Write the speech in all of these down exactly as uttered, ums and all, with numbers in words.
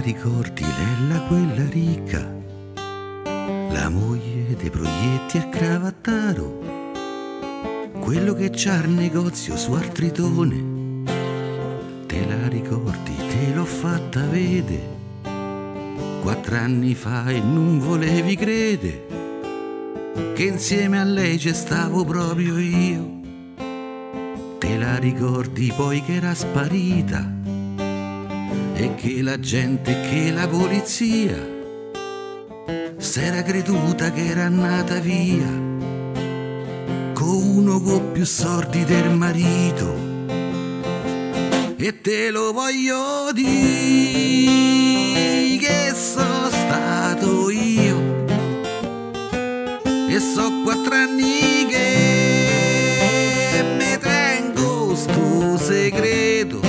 ricordi Lella quella ricca, la moglie dei proietti e cravattaro, quello che c'ha il negozio su al Tritone? Te la ricordi, te l'ho fatta vedere quattro anni fa e non volevi credere che insieme a lei ci stavo proprio io. Te la ricordi poi che era sparita e che la gente, che la polizia s'era creduta che era nata via con uno con più soldi del marito. E te lo voglio dire che sono stato io e so quattro anni che me tengo sto segreto.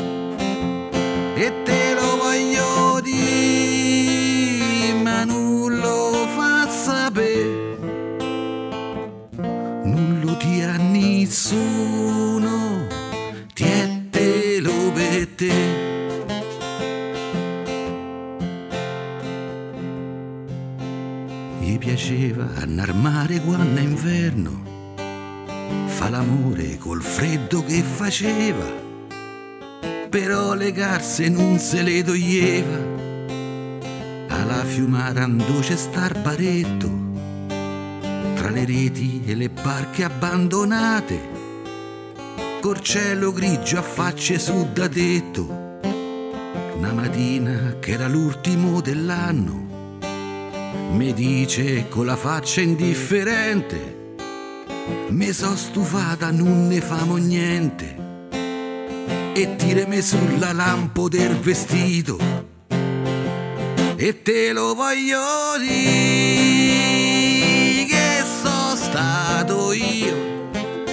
E te lo voglio dire, ma non lo fa sapere, non lo dia a nessuno, tientelo per te. Gli piaceva andar mare quando è inverno, fa l'amore col freddo che faceva, però le carse non se le toglieva. Alla fiumara andò c'è star baretto, tra le reti e le barche abbandonate, col cielo grigio a facce su da tetto. Una mattina che era l'ultimo dell'anno mi dice con la faccia indifferente: mi so stufata, non ne famo niente, e tirami sulla lampo del vestito. E te lo voglio dire che so stato io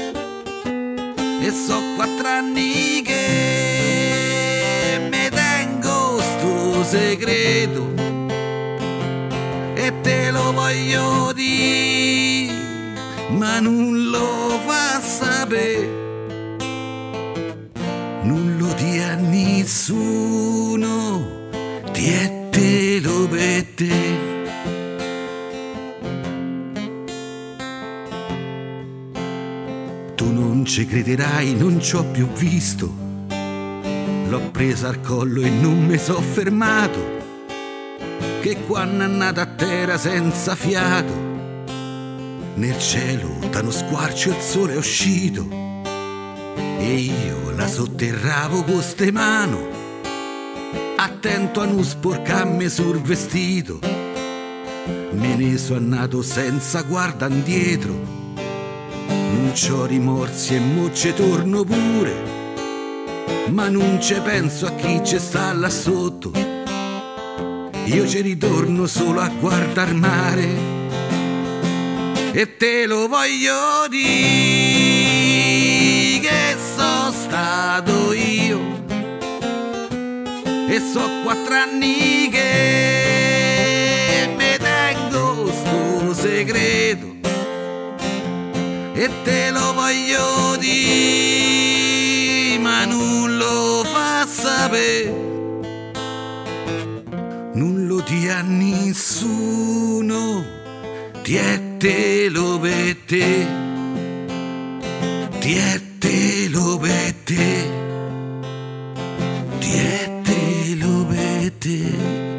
e so quattro anni che me tengo sto segreto. E te lo voglio dire, ma non lo fa sapere, non lo dia a nessuno, tientelo per te. Tu non ci crederai, non ci ho più visto, l'ho presa al collo e non mi so fermato, che quando è andata a terra senza fiato, nel cielo da uno squarcio il sole è uscito e io la sotterravo con ste mano, attento a non sporcarmi sul vestito. Me ne sono andato senza guarda indietro, non c'ho rimorsi e mo ci torno pure, ma non ci penso a chi ci sta là sotto. Io ci ritorno solo a guardar mare. E te lo voglio dire che so stato io e so quattro anni che me tengo sto segreto. E te lo voglio dire, ma non lo fa sapere, non lo dia a nessuno, tientelo per te, tientelo per te, tientelo per te.